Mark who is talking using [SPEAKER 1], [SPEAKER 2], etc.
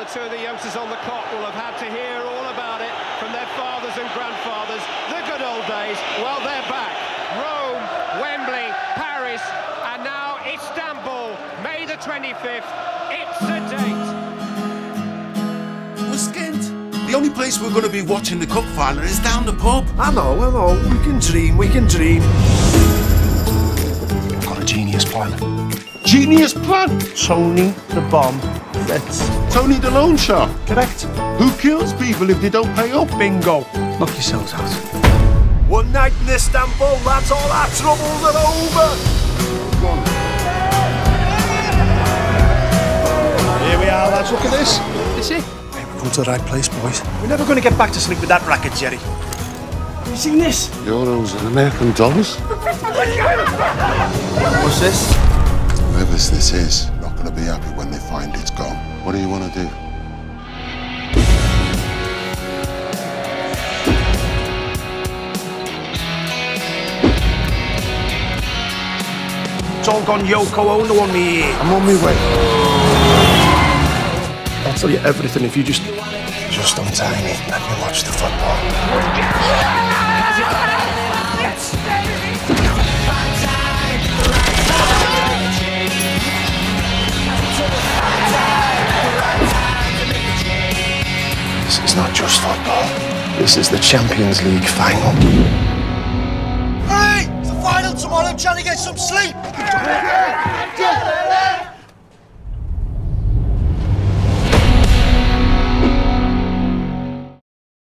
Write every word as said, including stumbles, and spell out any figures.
[SPEAKER 1] the two of the youngsters on the clock will have had to hear all about it from their fathers and grandfathers. The good old days, well, they're back. Rome, Wembley, Paris, and now Istanbul, May the twenty-fifth. It's a date.
[SPEAKER 2] We're skint. The only place we're going to be watching the cup final is down the pub.
[SPEAKER 3] I know, I know. We can dream, we can dream.
[SPEAKER 4] I've got a genius plan.
[SPEAKER 3] Genius plan? Tony the Bomb Fritz.
[SPEAKER 5] Tony the Loan Shark.
[SPEAKER 3] Correct.
[SPEAKER 5] Who kills people if they don't pay up?
[SPEAKER 3] Bingo.
[SPEAKER 4] Knock yourselves out.
[SPEAKER 3] One night in Istanbul, lads, all our troubles are over. Here we are, lads, look at this.
[SPEAKER 4] Is it?
[SPEAKER 3] Hey, we've come to the right place, boys. We're never going to get back to sleep with that racket, Jerry. Have you seen this?
[SPEAKER 5] Euros and American dollars.
[SPEAKER 4] What's this?
[SPEAKER 5] Whoever this is, not going to be happy when they find it's gone. What do you want to do?
[SPEAKER 3] It's all gone Yoko Ono on me.
[SPEAKER 5] I'm on my way.
[SPEAKER 3] I'll tell you everything if you just...
[SPEAKER 4] Just untie me. Let me watch the football. This is not just football. This is the Champions League final.
[SPEAKER 6] Hey! It's the final tomorrow. I'm trying to get some sleep.